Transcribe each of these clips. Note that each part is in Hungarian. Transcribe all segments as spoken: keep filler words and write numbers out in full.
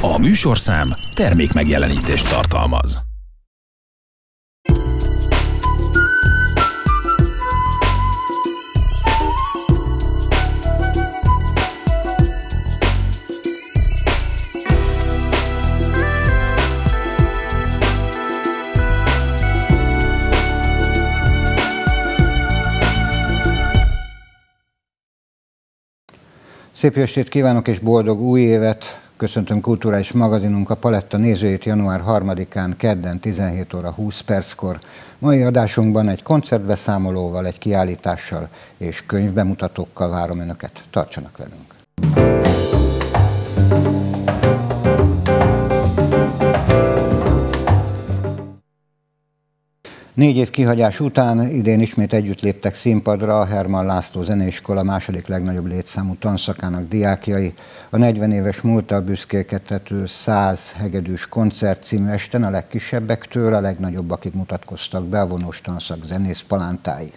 A műsorszám termékmegjelenítést tartalmaz. Szép estét kívánok és boldog új évet! Köszöntöm kulturális magazinunk a Paletta nézőit január harmadikán, kedden tizenhét óra húsz perckor. Mai adásunkban egy koncertbeszámolóval, egy kiállítással és könyvbemutatókkal várom Önöket. Tartsanak velünk! Négy év kihagyás után idén ismét együtt léptek színpadra a Hermann László Zeneiskola második legnagyobb létszámú tanszakának diákjai. A negyven éves múlttal büszkélkedhető száz hegedűs koncert című esten a legkisebbektől a legnagyobbakig mutatkoztak be a vonós tanszak zenész palántái.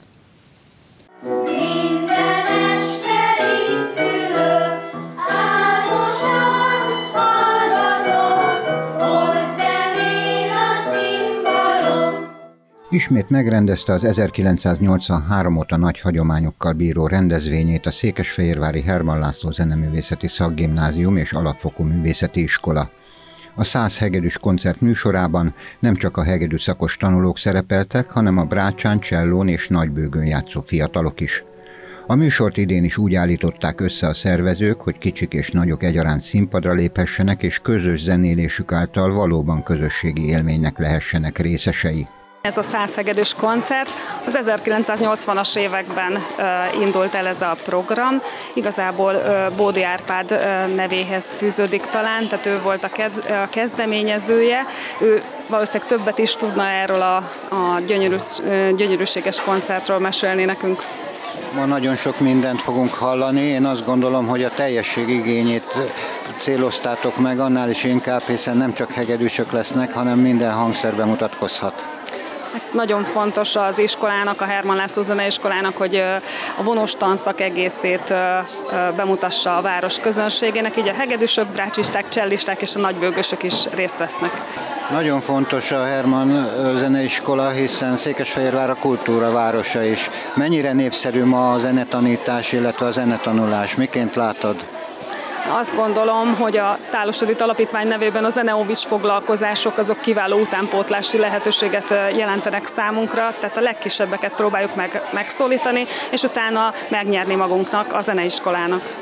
Ismét megrendezte az ezerkilencszáznyolcvanhárom óta nagy hagyományokkal bíró rendezvényét a székesfehérvári Hermann László Zeneművészeti Szakgimnázium és Alapfokú Művészeti Iskola. A száz hegedűs koncert műsorában nem csak a hegedű szakos tanulók szerepeltek, hanem a brácsán, csellón és nagybőgőn játszó fiatalok is. A műsort idén is úgy állították össze a szervezők, hogy kicsik és nagyok egyaránt színpadra léphessenek, és közös zenélésük által valóban közösségi élménynek lehessenek részesei. Ez a száz hegedűs koncert az ezerkilencszáznyolcvanas években uh, indult el ez a program. Igazából uh, Bódi Árpád uh, nevéhez fűződik talán, tehát ő volt a, ked- a kezdeményezője. Ő valószínűleg többet is tudna erről a, a gyönyörűs, uh, gyönyörűséges koncertről mesélni nekünk. Ma nagyon sok mindent fogunk hallani. Én azt gondolom, hogy a teljesség igényét céloztátok meg, annál is inkább, hiszen nem csak hegedűsök lesznek, hanem minden hangszerben mutatkozhat. Nagyon fontos az iskolának, a Hermann László Zeneiskolának, hogy a vonós tanszak egészét bemutassa a város közönségének, így a hegedűsök, brácsisták, csellisták és a nagybőgősök is részt vesznek. Nagyon fontos a Hermann Zeneiskola, hiszen Székesfehérvár a kultúra városa is. Mennyire népszerű ma a zenetanítás, illetve a zenetanulás? Miként látod? Azt gondolom, hogy a Tálos Edit Alapítvány nevében a zeneóvis foglalkozások azok kiváló utánpótlási lehetőséget jelentenek számunkra, tehát a legkisebbeket próbáljuk meg megszólítani, és utána megnyerni magunknak, a zeneiskolának.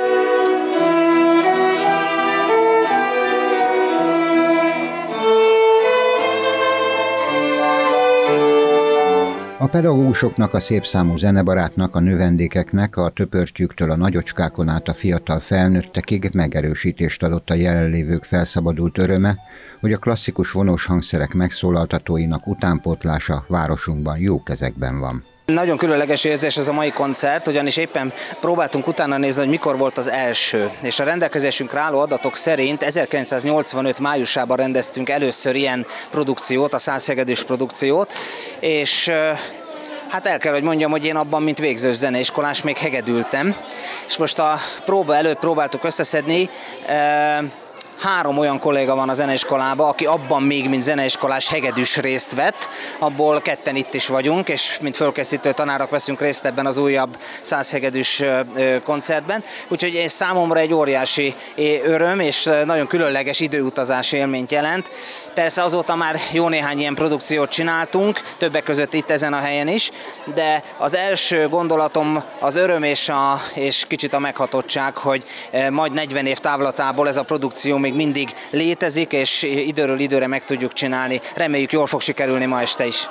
A pedagógusoknak, a szépszámú zenebarátnak, a növendékeknek, a töpörtyűktől a nagyocskákon át a fiatal felnőttekig megerősítést adott a jelenlévők felszabadult öröme, hogy a klasszikus vonós hangszerek megszólaltatóinak utánpótlása városunkban jó kezekben van. Nagyon különleges érzés ez a mai koncert, ugyanis éppen próbáltunk utána nézni, hogy mikor volt az első. És a rendelkezésünkre álló adatok szerint ezerkilencszáznyolcvanöt májusában rendeztünk először ilyen produkciót, a száz hegedűs produkciót, és hát el kell, hogy mondjam, hogy én abban, mint végzős zeneiskolás még hegedültem. És most a próba előtt próbáltuk összeszedni, három olyan kolléga van a zeneiskolában, aki abban még, mint zeneiskolás hegedűs részt vett, abból ketten itt is vagyunk, és mint fölkészítő tanárok veszünk részt ebben az újabb száz hegedűs koncertben. Úgyhogy számomra egy óriási öröm, és nagyon különleges időutazási élményt jelent. Persze azóta már jó néhány ilyen produkciót csináltunk, többek között itt ezen a helyen is, de az első gondolatom az öröm és, a, és kicsit a meghatottság, hogy majd negyven év távlatából ez a produkció még mindig létezik, és időről időre meg tudjuk csinálni. Reméljük, jól fog sikerülni ma este is.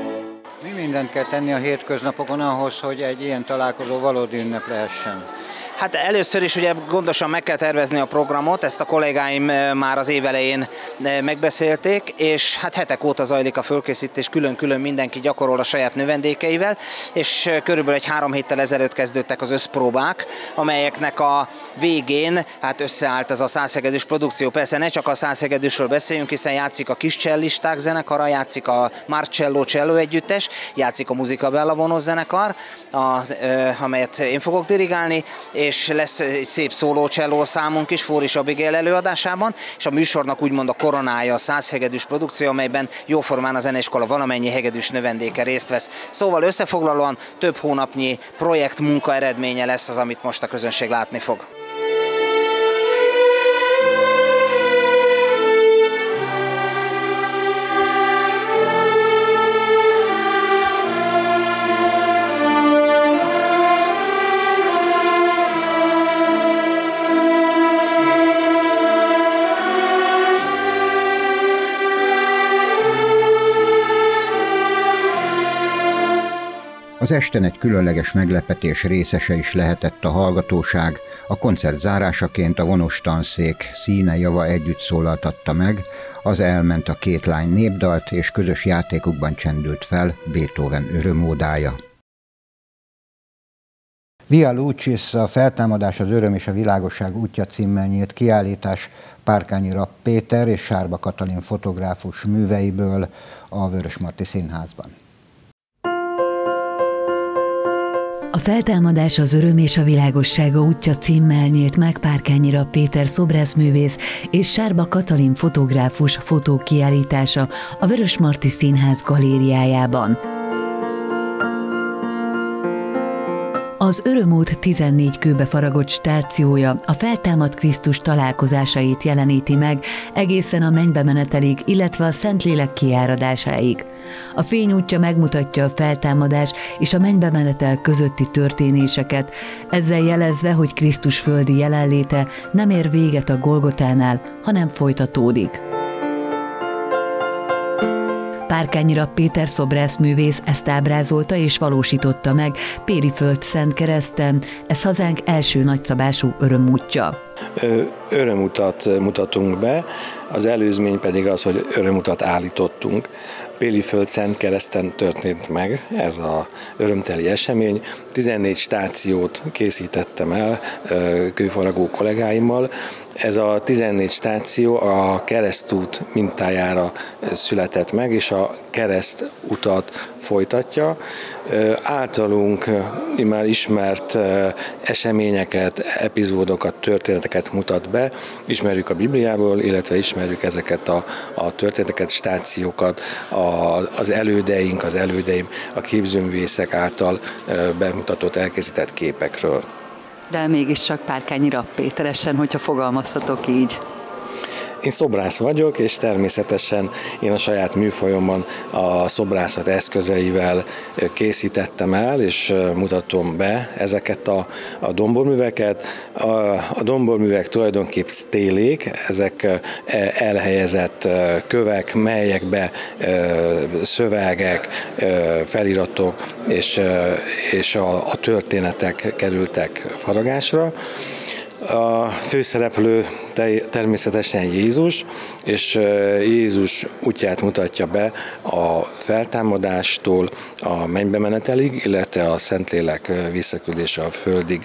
Kell tenni a hétköznapokon ahhoz, hogy egy ilyen találkozó valódi ünnep lehessen? Hát először is ugye gondosan meg kell tervezni a programot, ezt a kollégáim már az év elején megbeszélték, és hát hetek óta zajlik a fölkészítés, külön-külön mindenki gyakorol a saját növendékeivel, és körülbelül egy három héttel ezelőtt kezdődtek az összpróbák, amelyeknek a végén hát összeállt ez a százhegedűs produkció. Persze ne csak a százhegedűsről beszéljünk, hiszen játszik a kis cellisták zenekara, játszik a Marcello Cello együttes, játszik a Musica Bella vonós zenekar, az, amelyet én fogok dirigálni, és lesz egy szép szóló cselló számunk is Fóris Abigail előadásában, és a műsornak úgymond a koronája a százhegedűs produkció, amelyben jóformán a zeneiskola valamennyi hegedűs növendéke részt vesz. Szóval összefoglalóan több hónapnyi projekt munka eredménye lesz az, amit most a közönség látni fog. Az esten egy különleges meglepetés részese is lehetett a hallgatóság. A koncert zárásaként a vonós tanszék Színe java együtt szólaltatta meg, az elment a két lány népdalt, és közös játékukban csendült fel Beethoven örömódája. Via Lucis, a Feltámadás, az öröm és a világosság útja címmel nyílt kiállítás Párkányi Rapp Péter és Sárba Katalin fotográfus műveiből a Vörösmarty Színházban. A Feltámadás, az öröm és a világossága útja címmel nyílt meg Párkányi Rapp Péter szobrászművész és Sárba Katalin fotográfus fotókiállítása a Vörösmarty Színház galériájában. Az Örömút tizennégy kőbe faragott stációja a feltámadt Krisztus találkozásait jeleníti meg egészen a mennybe menetelig, illetve a Szentlélek kiáradásáig. A fény útja megmutatja a feltámadás és a mennybe menetel közötti történéseket, ezzel jelezve, hogy Krisztus földi jelenléte nem ér véget a Golgotánál, hanem folytatódik. Párkányi Rapp Péter szobrászművész ezt ábrázolta és valósította meg Périföld Szentkereszten, ez hazánk első nagyszabású örömútja. Örömutat mutatunk be, az előzmény pedig az, hogy örömutat állítottunk. Périföld Szentkereszten történt meg ez az örömteli esemény. tizennégy stációt készítettem el kőfaragó kollégáimmal. Ez a tizennégy stáció a keresztút mintájára született meg, és a keresztutat folytatja. Általunk már ismert eseményeket, epizódokat, történeteket mutat be. Ismerjük a Bibliából, illetve ismerjük ezeket a, a történeteket, stációkat, a, az elődeink, az elődeim, a képzőművészek által bemutatott, elkészített képekről. De mégiscsak Párkányi Rapp Péteresen, hogyha fogalmazhatok így. Én szobrász vagyok, és természetesen én a saját műfajomban a szobrászat eszközeivel készítettem el, és mutatom be ezeket a, a domborműveket. A, a domborművek tulajdonképp stélék, ezek elhelyezett kövek, melyekbe szövegek, feliratok és, és a, a történetek kerültek faragásra. A főszereplő természetesen Jézus, és Jézus útját mutatja be a feltámadástól a mennybe menetelig, illetve a Szentlélek visszaküldése a földig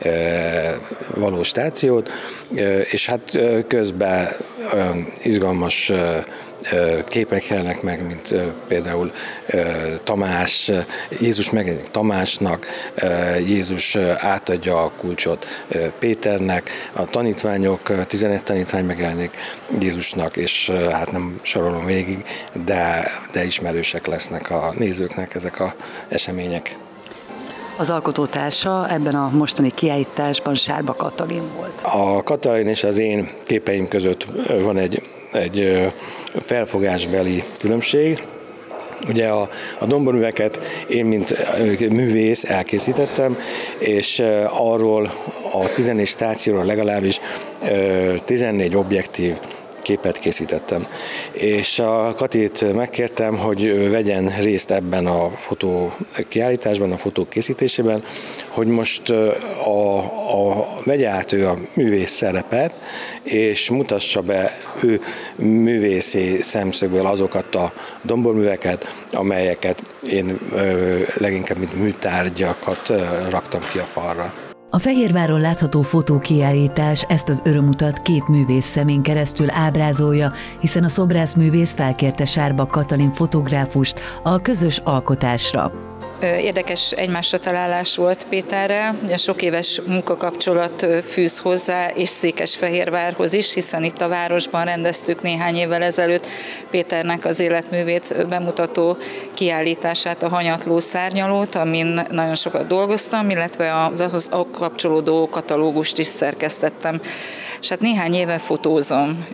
való stációt, és hát közben izgalmas képek jelennek meg, mint például Tamás, Jézus megjelenik Tamásnak, Jézus átadja a kulcsot Péternek, a tanítványok, tizenegy tanítvány megjelenik Jézusnak, és hát nem sorolom végig, de, de ismerősek lesznek a nézőknek ezek az események. Az alkotótársa ebben a mostani kiállításban Sárba Katalin volt. A Katalin és az én képeim között van egy, egy felfogásbeli különbség. Ugye a, a domborműveket én, mint művész elkészítettem, és arról a tizennégy stációról legalábbis tizennégy objektív képet készítettem. És a Katit megkértem, hogy vegyen részt ebben a fotókiállításban, a fotók készítésében, hogy most a, a, vegye át ő a művész szerepet, és mutassa be ő művészi szemszögből azokat a domborműveket, amelyeket én ö, leginkább mint műtárgyakat ö, raktam ki a falra. A Fehérváron látható fotókiállítás ezt az örömutat két művész szemén keresztül ábrázolja, hiszen a szobrászművész felkérte Sárba Katalin fotográfust a közös alkotásra. Érdekes egymásra találás volt Péterrel, ugye sok éves munkakapcsolat fűz hozzá, és Székesfehérvárhoz is, hiszen itt a városban rendeztük néhány évvel ezelőtt Péternek az életművét bemutató kiállítását, a Hanyatló szárnyalót, amin nagyon sokat dolgoztam, illetve az ahhoz kapcsolódó katalógust is szerkesztettem. És hát néhány éve fotózom.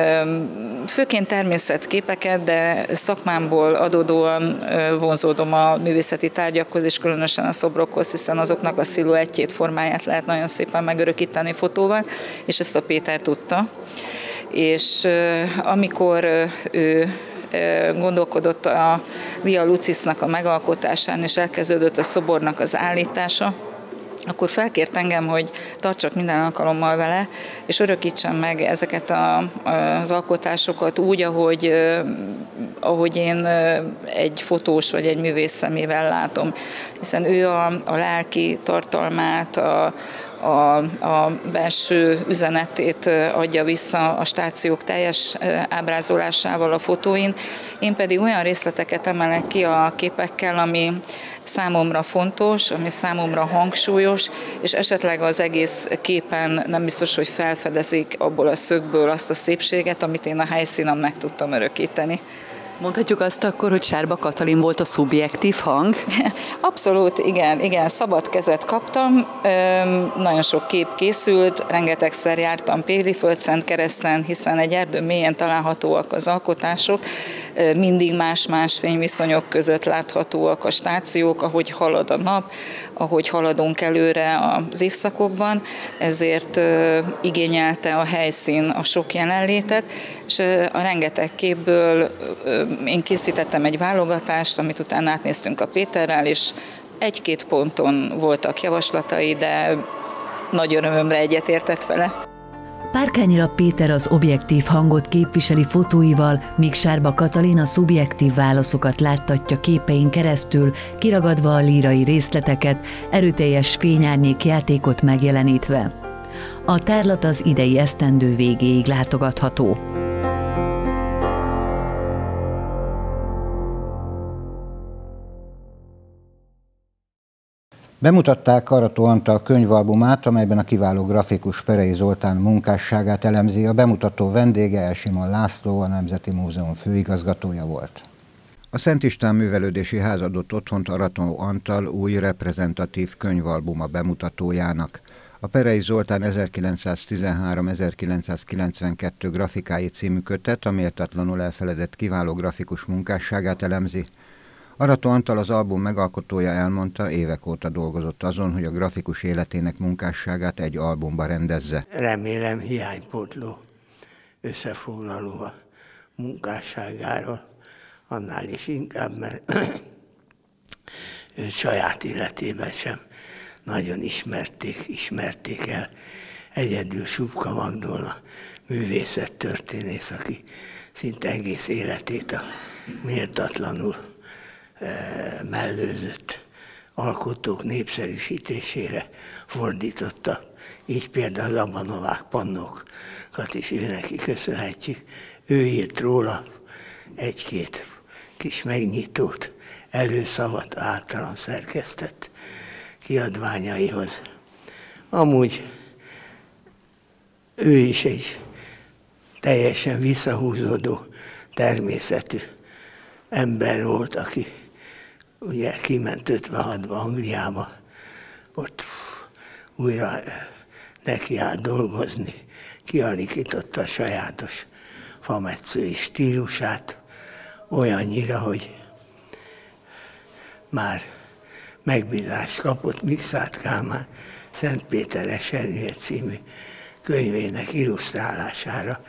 Főként természetképeket, de szakmámból adódóan vonzódom a művészeti tárgyakhoz, és különösen a szobrokhoz, hiszen azoknak a sziluettjét, formáját lehet nagyon szépen megörökíteni fotóval, és ezt a Péter tudta. És amikor ő gondolkodott a Via Lucisnak a megalkotásán, és elkezdődött a szobornak az állítása, akkor felkért engem, hogy tartsak minden alkalommal vele, és örökítsem meg ezeket a, az alkotásokat úgy, ahogy, ahogy én egy fotós vagy egy művész szemével látom. Hiszen ő a, a lelki tartalmát, a, A, a belső üzenetét adja vissza a stációk teljes ábrázolásával a fotóin. Én pedig olyan részleteket emelek ki a képekkel, ami számomra fontos, ami számomra hangsúlyos, és esetleg az egész képen nem biztos, hogy felfedezik abból a szögből azt a szépséget, amit én a helyszínen meg tudtam örökíteni. Mondhatjuk azt akkor, hogy Sárba Katalin volt a szubjektív hang? Abszolút, igen, igen, szabad kezet kaptam, nagyon sok kép készült, rengetegszer jártam Péliföld-Szentkereszten, hiszen egy erdő mélyen találhatóak az alkotások, mindig más-más fényviszonyok között láthatóak a stációk, ahogy halad a nap, ahogy haladunk előre az évszakokban, ezért igényelte a helyszín a sok jelenlétet, és a rengeteg képből én készítettem egy válogatást, amit utána átnéztünk a Péterrel, és egy-két ponton voltak javaslatai, de nagy örömömre egyetértett vele. Párkányira Péter az objektív hangot képviseli fotóival, míg Sárba Katalin a szubjektív válaszokat láttatja képein keresztül, kiragadva a lírai részleteket, erőteljes fényárnyék játékot megjelenítve. A tárlat az idei esztendő végéig látogatható. Bemutatták Arató Antal könyvalbumát, amelyben a kiváló grafikus Perei Zoltán munkásságát elemzi. A bemutató vendége Elsimon László, a Nemzeti Múzeum főigazgatója volt. A Szent István Művelődési Ház adott otthont Arató Antal új reprezentatív könyvalbuma bemutatójának. A Perei Zoltán ezerkilencszáztizenhárom-ezerkilencszázkilencvenkettő grafikái című kötet a méltatlanul elfeledett kiváló grafikus munkásságát elemzi. Arató Antal, az album megalkotója elmondta, évek óta dolgozott azon, hogy a grafikus életének munkásságát egy albumba rendezze. Remélem hiánypótló összefoglaló a munkásságáról, annál is inkább, mert ő saját életében sem nagyon ismerték, ismerték el. Egyedül Subka Magdolna művészettörténész, aki szinte egész életét a méltatlanul mellőzött alkotók népszerűsítésére fordította. Így például a Novák pannókat is ő neki köszönhetjük. Ő írt róla egy-két kis megnyitót, előszavat általam szerkesztett kiadványaihoz. Amúgy ő is egy teljesen visszahúzódó természetű ember volt, aki ugye kiment ötvenhatban Angliába, ott újra neki állt dolgozni, kialakította a sajátos fametszői stílusát, olyannyira, hogy már megbízást kapott Mikszáth Kálmán Szent Péter esernyője című könyvének illusztrálására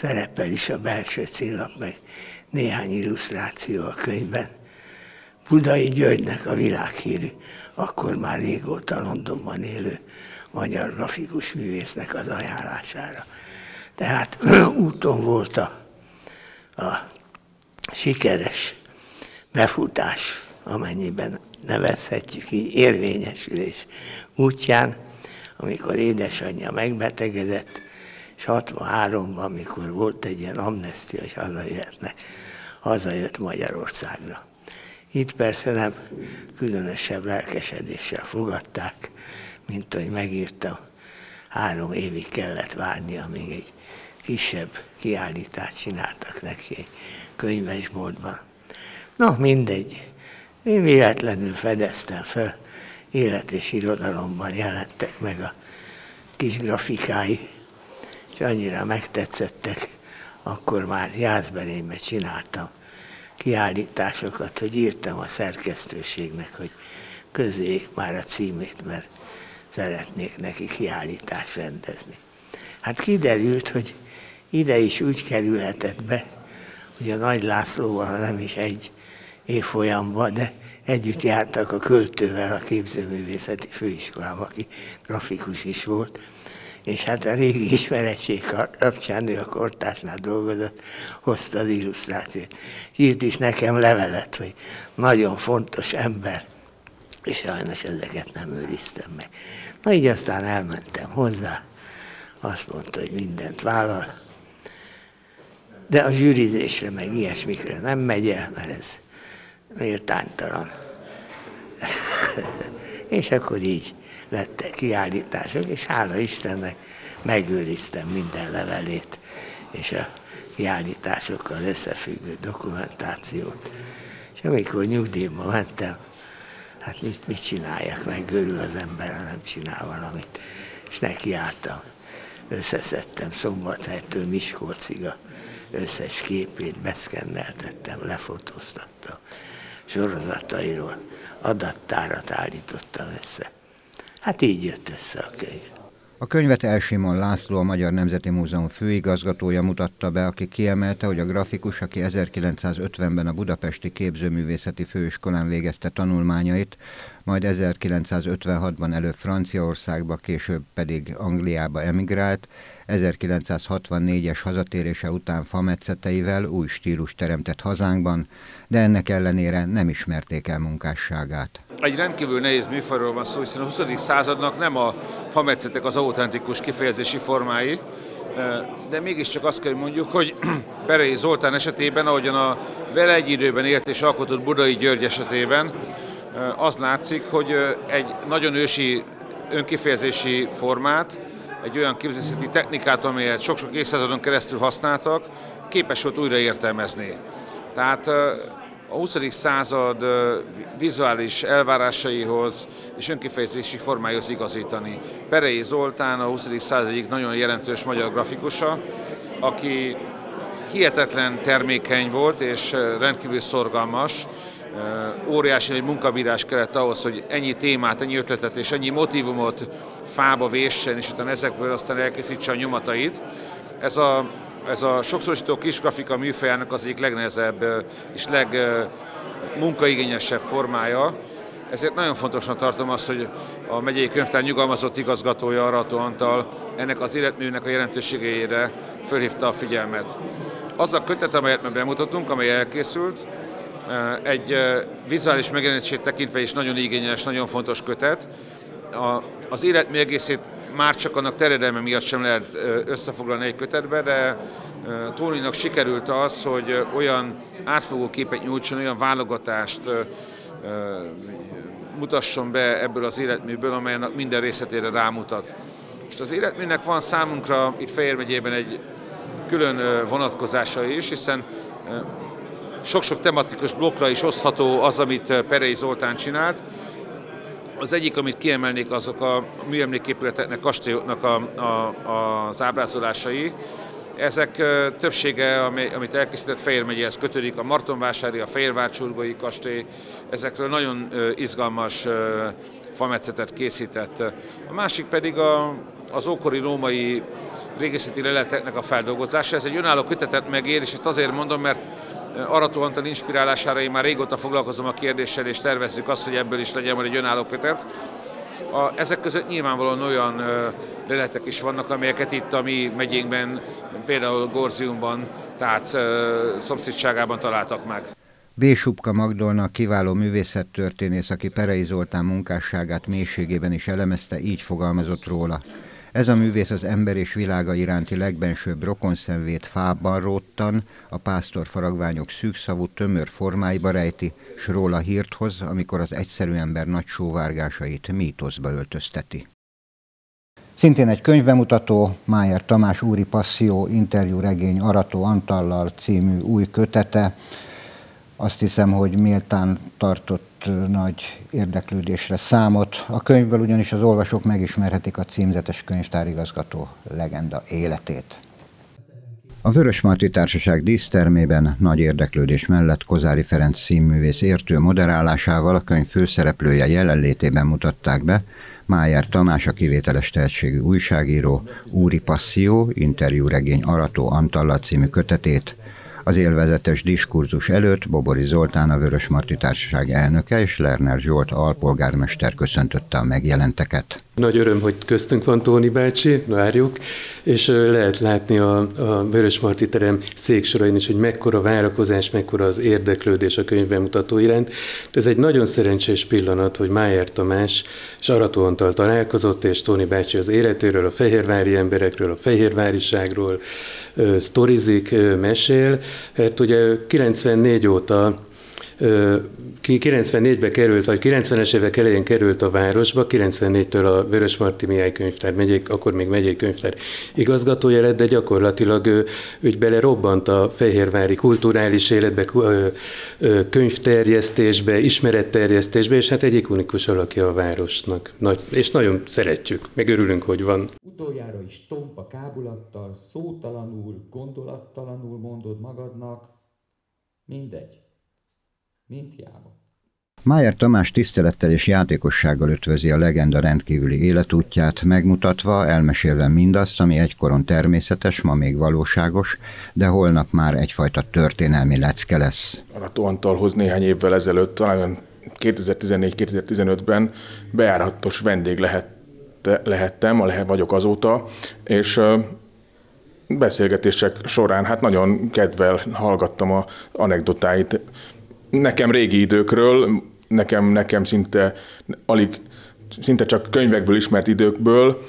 szerepel is a belső címlap, meg néhány illusztráció a könyvben. Budai Györgynek, a világhírű, akkor már régóta Londonban élő magyar grafikus művésznek az ajánlására. Tehát úton volt a, a sikeres befutás, amennyiben nevezhetjük így, érvényesülés útján, amikor édesanyja megbetegedett, és hatvanháromban, amikor volt egy ilyen amnestia, és hazajöhetnek, hazajött Magyarországra. Itt persze nem különösebb lelkesedéssel fogadták, mint hogy megírtam, három évig kellett várni, amíg egy kisebb kiállítást csináltak neki egy könyvesboltban. No, mindegy. Én véletlenül fedeztem fel, élet és irodalomban jelentek meg a kis grafikái, és annyira megtetszettek, akkor már Jászberényben csináltam kiállításokat, hogy írtam a szerkesztőségnek, hogy közöljék már a címét, mert szeretnék neki kiállítást rendezni. Hát kiderült, hogy ide is úgy kerülhetett be, hogy a Nagy Lászlóval nem is egy évfolyamban, de együtt jártak a költővel a képzőművészeti főiskolában, aki grafikus is volt, és hát a régi ismeretség kapcsán, ő a Kortársnál dolgozott, hozta az illusztrációt. Írt is nekem levelet, hogy nagyon fontos ember, és sajnos ezeket nem őriztem meg. Na így aztán elmentem hozzá, azt mondta, hogy mindent vállal, de a zsűrizésre meg ilyesmikre nem megy el, mert ez méltánytalan. És akkor így lettek kiállítások, és hála Istennek megőriztem minden levelét, és a kiállításokkal összefüggő dokumentációt. És amikor nyugdíjba mentem, hát mit, mit csináljak, megőrül az ember, ha nem csinál valamit. És nekiálltam, összeszedtem Szombathelytől Miskolcig a összes képét, beszkenneltettem, lefotóztattam, sorozatairól adattárat állítottam össze. Hát így jött össze a könyv. A könyvet Elsimon László, a Magyar Nemzeti Múzeum főigazgatója mutatta be, aki kiemelte, hogy a grafikus, aki ezerkilencszázötvenben a Budapesti Képzőművészeti Főiskolán végezte tanulmányait, majd ezerkilencszázötvenhatban előbb Franciaországba, később pedig Angliába emigrált, ezerkilencszázhatvannégyes hazatérése után fametszeteivel új stílust teremtett hazánkban, de ennek ellenére nem ismerték el munkásságát. Egy rendkívül nehéz műfajról van szó, hiszen a huszadik századnak nem a fametszetek az autentikus kifejezési formái, de mégiscsak azt kell mondjuk, hogy Perei Zoltán esetében, ahogyan a vele egy időben élt és alkotott Budai György esetében, az látszik, hogy egy nagyon ősi önkifejezési formát, egy olyan képzészeti technikát, amelyet sok-sok évszázadon keresztül használtak, képes volt újra értelmezni. Tehát a huszadik század vizuális elvárásaihoz és önkifejezési formáihoz igazítani. Perei Zoltán a huszadik század egyik nagyon jelentős magyar grafikusa, aki hihetetlen termékeny volt és rendkívül szorgalmas. Óriási egy munkabírás kellett ahhoz, hogy ennyi témát, ennyi ötletet és ennyi motívumot fába véssen, és utána ezekből aztán elkészítse a nyomatait. Ez a, ez a sokszorosító kis grafika műfajának az egyik legnehezebb és legmunkaigényesebb formája. Ezért nagyon fontosnak tartom azt, hogy a megyei könyvtár nyugalmazott igazgatója, Arató Antal ennek az életműnek a jelentőségére fölhívta a figyelmet. Az a kötet, amelyet bemutatunk, amely elkészült, egy vizuális megjelenítését tekintve is nagyon igényes, nagyon fontos kötet. A, az életmű egészét már csak annak terjedelme miatt sem lehet összefoglalni egy kötetbe, de Tóninak sikerült az, hogy olyan átfogó képet nyújtson, olyan válogatást mutasson be ebből az életműből, amelynek minden részletére rámutat. És az életműnek van számunkra itt Fejér megyében egy külön vonatkozása is, hiszen sok-sok tematikus blokkra is osztható az, amit Perei Zoltán csinált. Az egyik, amit kiemelnék, azok a műemléképületeknek, kastélyoknak a, a, az ábrázolásai. Ezek többsége, amit elkészített Fejér megyéhez kötődik, a Martonvásári, a Fehérvárcsurgói kastély, ezekről nagyon izgalmas fametszetet készített. A másik pedig a, az ókori római régészeti leleteknek a feldolgozása. Ez egy önálló kötetet megér, és ezt azért mondom, mert Arató Antal inspirálására én már régóta foglalkozom a kérdéssel, és tervezzük azt, hogy ebből is legyen majd egy önálló kötet. A, ezek között nyilvánvalóan olyan ö, leletek is vannak, amelyeket itt a mi megyénkben, például Gorziumban, Tác ö, szomszédságában találtak meg. B. Subka Magdolna, kiváló művészettörténész, aki Perei Zoltán munkásságát mélységében is elemezte, így fogalmazott róla. Ez a művész az ember és világa iránti legbensőbb rokonszenvét fában róttan, a pásztor faragványok szűkszavú tömör formáiba rejti, s róla hírt hoz, amikor az egyszerű ember nagy sóvárgásait mítoszba öltözteti. Szintén egy könyvbemutató, Májer Tamás Úri passzió interjúregény Arató Antallal című új kötete. Azt hiszem, hogy méltán tartott nagy érdeklődésre számot. A könyvből ugyanis az olvasók megismerhetik a címzetes könyvtárigazgató legenda életét. A Vörösmarty Társaság dísztermében nagy érdeklődés mellett Kozári Ferenc színművész értő moderálásával a könyv főszereplője jelenlétében mutatták be Májer Tamás, a kivételes tehetségű újságíró Úri passzió interjúregény Arató Antallal című kötetét. Az élvezetes diskurzus előtt Bobori Zoltán, a Vörösmarty Társaság elnöke, és Lerner Zsolt alpolgármester köszöntötte a megjelenteket. Nagy öröm, hogy köztünk van Tóni bácsi, várjuk, és lehet látni a, a Vörösmarty terem széksorain is, hogy mekkora várakozás, mekkora az érdeklődés a könyvbemutató iránt. Ez egy nagyon szerencsés pillanat, hogy Májer Tamás és Arató Antal találkozott, és Tóni bácsi az életéről, a fehérvári emberekről, a fehérváriságról sztorizik, mesél. Hát ugye kilencvennégy óta kilencvennégybe került, vagy kilencvenes évek elején került a városba, kilencvennégytől a Vörösmarty Mihály könyvtár, megyék, akkor még megyei könyvtár igazgatója lett, de gyakorlatilag ő, ő belerobbant a fehérvári kulturális életbe, könyvterjesztésbe, ismeretterjesztésbe, és hát egy ikonikus alakja a városnak. Nagy, és nagyon szeretjük, meg örülünk, hogy van. Utoljára is tompa kábulattal, szótalanul, gondolattalanul mondod magadnak, mindegy. Mint hiába. Májer Tamás tisztelettel és játékossággal ötvözi a legenda rendkívüli életútját, megmutatva, elmesélve mindazt, ami egykoron természetes, ma még valóságos, de holnap már egyfajta történelmi lecke lesz. Arató Antalhoz néhány évvel ezelőtt, talán kétezer-tizennégy kétezer-tizenötben bejáratos vendég lehet, lehettem, lehet vagyok azóta, és beszélgetések során hát nagyon kedvel hallgattam az anekdotáit, nekem régi időkről, nekem, nekem szinte, alig, szinte csak könyvekből ismert időkből,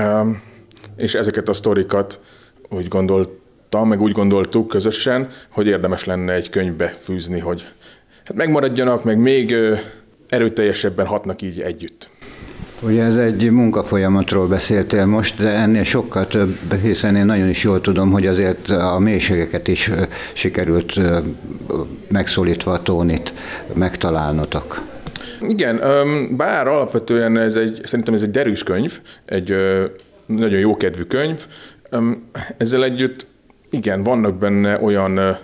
és ezeket a sztorikat úgy gondoltam, meg úgy gondoltuk közösen, hogy érdemes lenne egy könyvbe fűzni, hogy hát megmaradjanak, meg még erőteljesebben hatnak így együtt. Ugye ez egy munkafolyamatról beszéltél most, de ennél sokkal több, hiszen én nagyon is jól tudom, hogy azért a mélységeket is sikerült megszólítva a Tónit megtalálnotok. Igen, bár alapvetően ez egy, szerintem ez egy derűs könyv, egy nagyon jókedvű könyv, ezzel együtt igen, vannak benne olyan,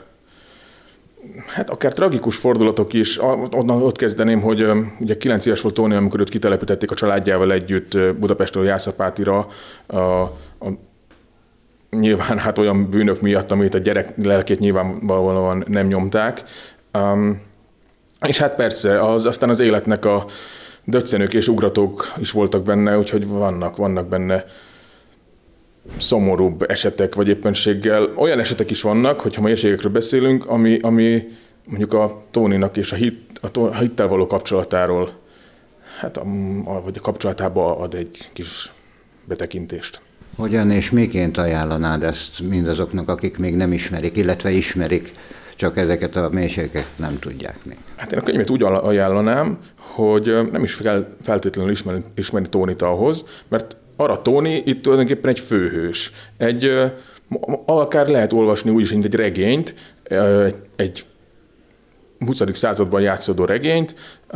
hát akár tragikus fordulatok is. Onnan ott kezdeném, hogy ugye kilenc éves volt Tóni, amikor őt kitelepítették a családjával együtt Budapestről Jászapátira, a, a, nyilván hát olyan bűnök miatt, amit a gyerek lelkét nyilvánvalóan nem nyomták. Um, és hát persze, az, aztán az életnek a döccenők és ugratók is voltak benne, úgyhogy vannak, vannak benne szomorúbb esetek, vagy éppenséggel olyan esetek is vannak, hogyha mélységekről beszélünk, ami, ami mondjuk a Tóninak és a, hit, a hittel való kapcsolatáról, hát a, a, vagy a kapcsolatába ad egy kis betekintést. Hogyan és miként ajánlanád ezt mindazoknak, akik még nem ismerik, illetve ismerik, csak ezeket a mélységeket nem tudják még? Hát én a könyvet úgy ajánlanám, hogy nem is kell feltétlenül ismerni, ismerni Tónit ahhoz, mert arra Tóni itt tulajdonképpen egy főhős. Egy, akár lehet olvasni úgy is, mint egy regényt, egy huszadik században játszódó regényt,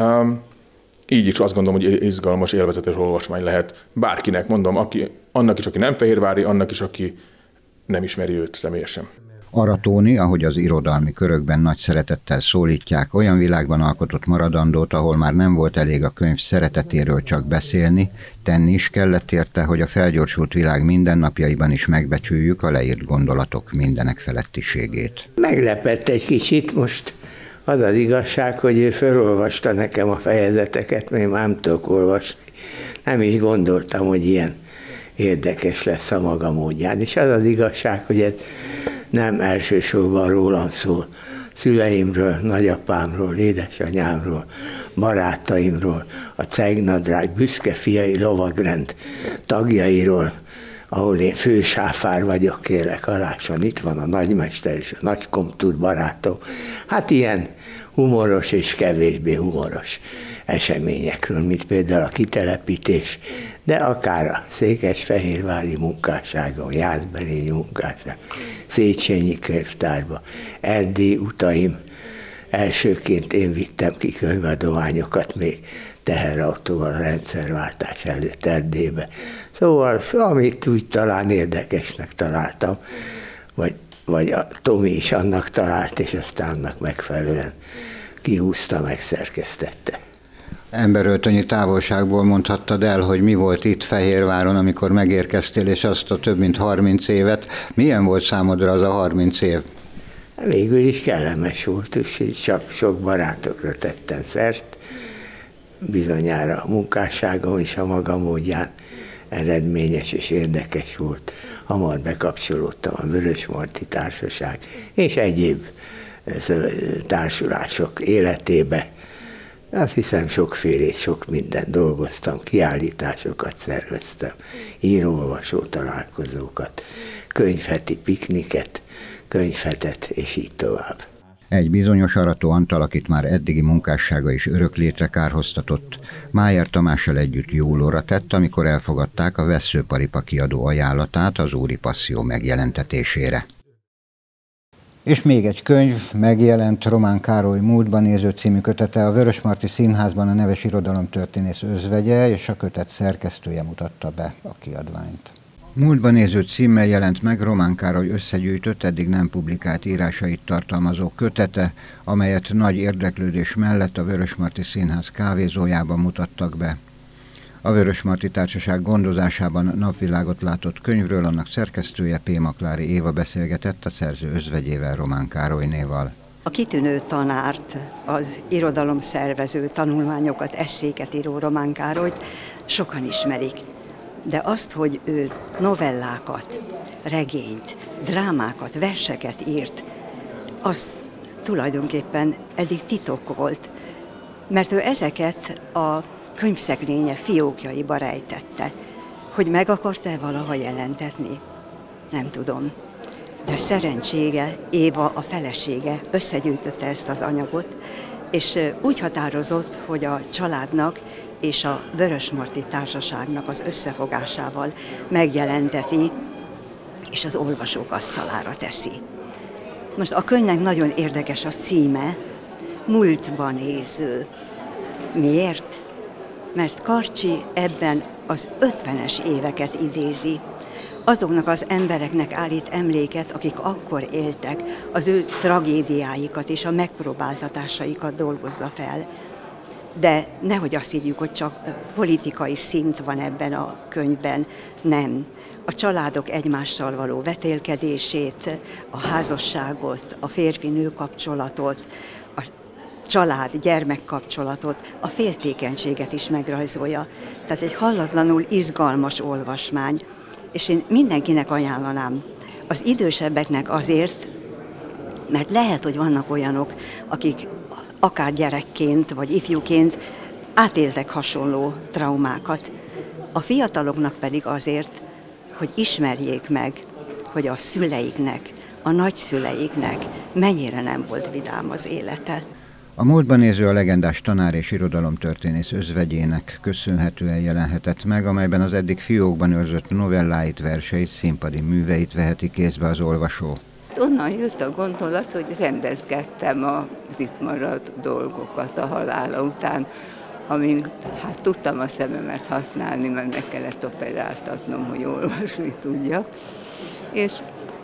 így is azt gondolom, hogy izgalmas, élvezetes olvasmány lehet bárkinek, mondom, aki, annak is, aki nem fehérvári, annak is, aki nem ismeri őt személyesen. Aratóni, ahogy az irodalmi körökben nagy szeretettel szólítják, olyan világban alkotott maradandót, ahol már nem volt elég a könyv szeretetéről csak beszélni, tenni is kellett érte, hogy a felgyorsult világ mindennapjaiban is megbecsüljük a leírt gondolatok mindenek felettiségét. Meglepett egy kicsit most. Az az igazság, hogy ő felolvasta nekem a fejezeteket, mert én már nem tudok olvasni. Nem is gondoltam, hogy ilyen érdekes lesz a maga módján. És az az igazság, hogy ez nem elsősorban rólam szól. Szüleimről, nagyapámról, édesanyámról, barátaimról, a Cegnadrág büszke fiai lovagrend tagjairól, ahol én fősáfár vagyok, kérlek alásan, itt van a nagymester és a nagykomtúr barátom. Hát ilyen humoros és kevésbé humoros eseményekről, mint például a kitelepítés, de akár a székesfehérvári munkásságon, jászberényi munkásság, Széchenyi könyvtárba, Erdély utaim, elsőként én vittem ki könyvadományokat még teherautóval a rendszerváltás előtt Erdélybe. Szóval, amit úgy talán érdekesnek találtam, vagy, vagy a Tomi is annak talált, és aztán annak megfelelően kihúzta, megszerkesztette. Emberöltönyi távolságból mondhattad el, hogy mi volt itt Fehérváron, amikor megérkeztél, és azt a több mint harminc évet. Milyen volt számodra az a harminc év? Végül is kellemes volt, és csak sok barátokra tettem szert. Bizonyára a munkásságom is a maga módján eredményes és érdekes volt. Hamar bekapcsolódtam a Vörösmarty Társaság és egyéb társulások életébe. Azt hiszem sokfélét, sok mindent dolgoztam, kiállításokat szerveztem, író-olvasó találkozókat, könyvheti pikniket, könyvhetet, és így tovább. Egy bizonyos Arató Antal, akit már eddigi munkássága is örök létre kárhoztatott, Májer Tamással együtt jólóra tett, amikor elfogadták a Vesszőparipa kiadó ajánlatát az Úri Passzió megjelentetésére. És még egy könyv, megjelent Román Károly Múltban néző című kötete, a Vörösmarty Színházban a neves irodalomtörténész özvegye, és a kötet szerkesztője mutatta be a kiadványt. Múltban néző címmel jelent meg Román Károly összegyűjtött, eddig nem publikált írásait tartalmazó kötete, amelyet nagy érdeklődés mellett a Vörösmarty Színház kávézójában mutattak be. A Vörösmarty Társaság gondozásában napvilágot látott könyvről annak szerkesztője P. Maklári Éva beszélgetett a szerző özvegyével, Román Károlynéval. A kitűnő tanárt, az irodalomszervező, tanulmányokat, esszéket író Román Károlyt sokan ismerik. De azt, hogy ő novellákat, regényt, drámákat, verseket írt, az tulajdonképpen eddig titok volt, mert ő ezeket a könyvszekrénye fiókjaiba rejtette. Hogy meg akarta-e valaha jelentetni? Nem tudom. De szerencsége, Éva, a felesége összegyűjtötte ezt az anyagot, és úgy határozott, hogy a családnak és a Vörösmarty Társaságnak az összefogásával megjelenteti, és az olvasók asztalára teszi. Most a könyvnek nagyon érdekes a címe, Múltba néző. Miért? Mert Karcsi ebben az ötvenes éveket idézi. Azoknak az embereknek állít emléket, akik akkor éltek, az ő tragédiáikat és a megpróbáltatásaikat dolgozza fel. De nehogy azt higgyük, hogy csak politikai szint van ebben a könyvben, nem. A családok egymással való vetélkedését, a házasságot, a férfi-nő kapcsolatot, a család-gyermek kapcsolatot, a féltékenységet is megrajzolja. Tehát egy hallatlanul izgalmas olvasmány, és én mindenkinek ajánlanám. Az idősebbeknek azért, mert lehet, hogy vannak olyanok, akik akár gyerekként vagy ifjúként átéltek hasonló traumákat. A fiataloknak pedig azért, hogy ismerjék meg, hogy a szüleiknek, a nagyszüleiknek mennyire nem volt vidám az élete. A múltban néző a legendás tanár és irodalomtörténész özvegyének köszönhetően jelenhetett meg, amelyben az eddig fiókban őrzött novelláit, verseit, színpadi műveit veheti kézbe az olvasó. Onnan jött a gondolat, hogy rendezgettem az itt maradt dolgokat a halála után, amin hát tudtam a szememet használni, mert meg kellett operáltatnom, hogy olvasni tudjak. És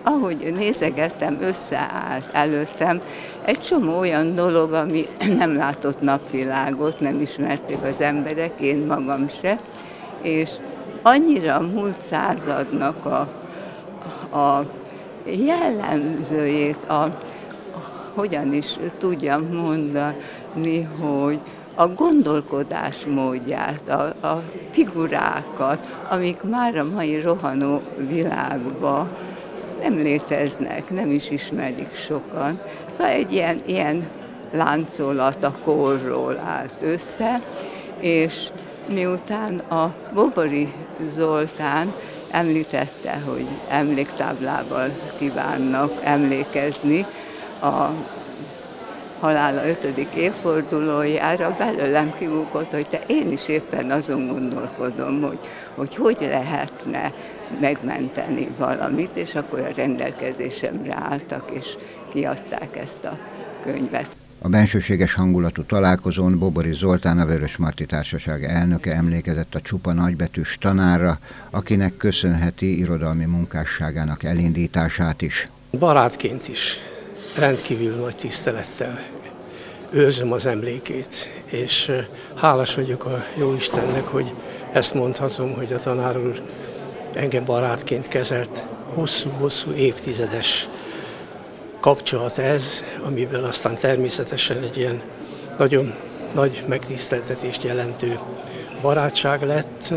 ahogy nézegettem, összeállt előttem egy csomó olyan dolog, ami nem látott napvilágot, nem ismerték az emberek, én magam se, és annyira a múlt századnak a, a jellemzőjét, a, a, hogyan is tudjam mondani, hogy a gondolkodás módját, a, a figurákat, amik már a mai rohanó világban nem léteznek, nem is ismerik sokan. Szóval egy ilyen, ilyen láncolat a korról állt össze, és miután a Bobori Zoltán említette, hogy emléktáblával kívánnak emlékezni a halála ötödik évfordulójára, belőlem kibukott, hogy te én is éppen azon gondolkodom, hogy hogy, hogy lehetne megmenteni valamit, és akkor a rendelkezésemre álltak, és kiadták ezt a könyvet. A bensőséges hangulatú találkozón Bobori Zoltán, a Vörösmarty Társaság elnöke emlékezett a csupa nagybetűs tanárra, akinek köszönheti irodalmi munkásságának elindítását is. Barátként is rendkívül nagy tisztelettel őrzöm az emlékét, és hálás vagyok a Jóistennek, hogy ezt mondhatom, hogy a tanár úr engem barátként kezelt. Hosszú-hosszú évtizedes kapcsolat ez, amiből aztán természetesen egy ilyen nagyon nagy megtiszteltetést jelentő barátság lett.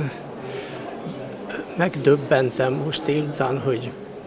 Megdöbbentem most délután, hogy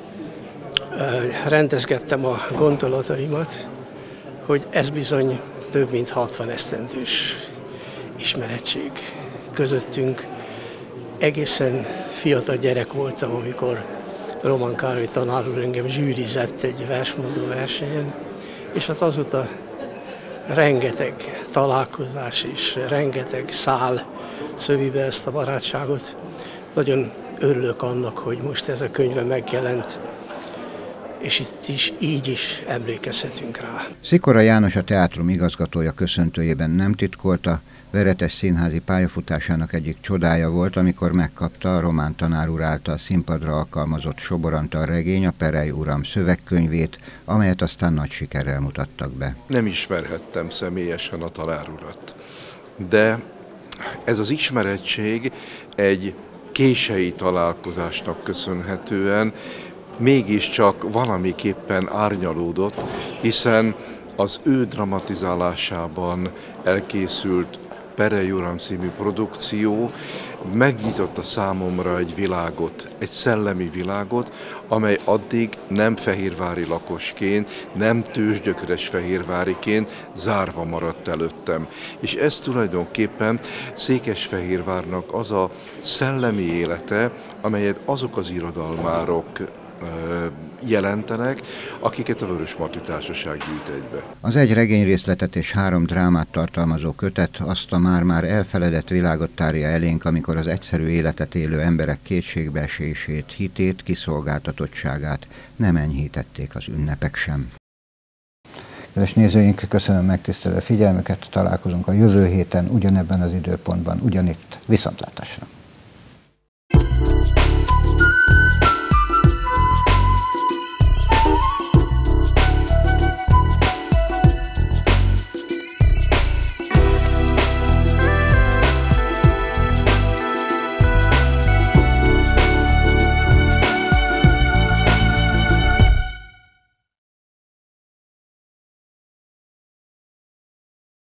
rendezgettem a gondolataimat, hogy ez bizony több mint hatvan esztendős ismerettség közöttünk. Egészen fiatal gyerek voltam, amikor Roman Károly tanár úr engem zsűrizett egy versmondó versenyen, és hát azóta rengeteg találkozás és rengeteg szál szövi be ezt a barátságot. Nagyon örülök annak, hogy most ez a könyve megjelent, és itt is így is emlékezhetünk rá. Szikora János, a teátrum igazgatója köszöntőjében nem titkolta, veretes színházi pályafutásának egyik csodája volt, amikor megkapta a román tanár úr által színpadra alkalmazott Sobor Antal regény, a Perej uram szövegkönyvét, amelyet aztán nagy sikerrel mutattak be. Nem ismerhettem személyesen a tanár urat, de ez az ismerettség egy késői találkozásnak köszönhetően mégiscsak valamiképpen árnyalódott, hiszen az ő dramatizálásában elkészült Perej uram című produkció megnyitotta számomra egy világot, egy szellemi világot, amely addig nem fehérvári lakosként, nem tőzsgyökeres fehérváriként zárva maradt előttem. És ez tulajdonképpen Székesfehérvárnak az a szellemi élete, amelyet azok az irodalmárok jelentenek, akiket a Vörösmarty Társaság gyűjt egybe. Az egy regényrészletet és három drámát tartalmazó kötet azt a már-már elfeledett világot tárja elénk, amikor az egyszerű életet élő emberek kétségbeesését, hitét, kiszolgáltatottságát nem enyhítették az ünnepek sem. Kedves nézőink, köszönöm megtisztelő figyelmüket, találkozunk a jövő héten, ugyanebben az időpontban, ugyanitt. Viszontlátásra!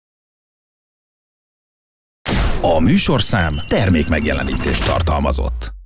A műsorszám termék megjelenítést tartalmazott.